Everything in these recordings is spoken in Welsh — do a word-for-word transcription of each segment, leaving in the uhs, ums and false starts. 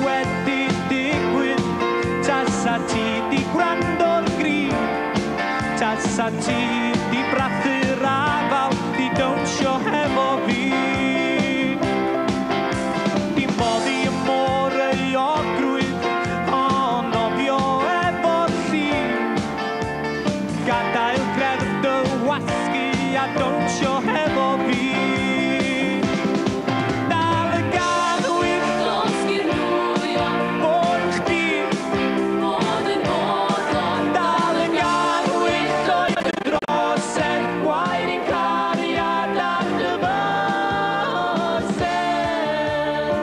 wedi digwydd, tasa ti di gwrando'r gryf, tasa ti di brathu'r afal, di dawnsio hefo fi. Dim boddi y môr ei ogrwydd, ond nofio efo'r llun, gadael grefft dy wasgu a dawnsio hefo fi. Dal y gaddwydd llosgi'r nwyon, bod chdi bod yn bodlon. Dal y gaddwydd lloyd y drosedd, gwaed i'n cariad ar dy bysedd.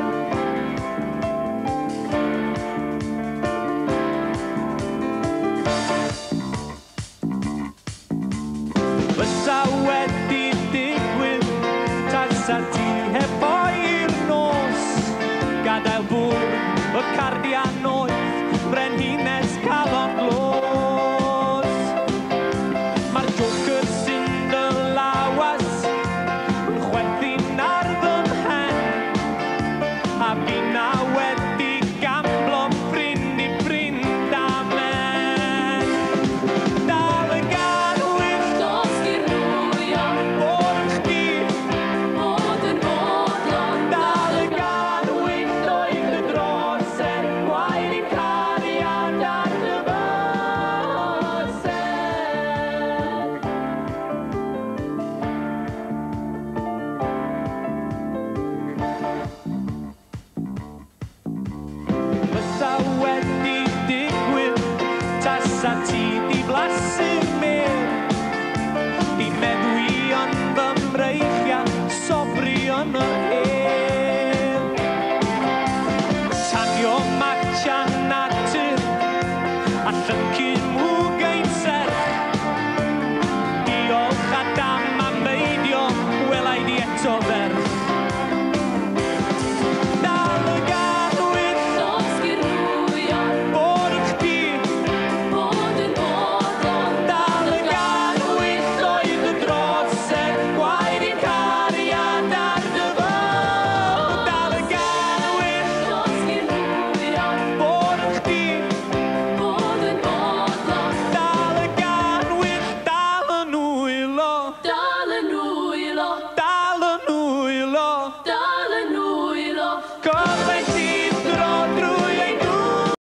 Fysa wedi digwydd, tasa ti hefo i'r nos, gadael bwrdd y cardiau noeth, brenhin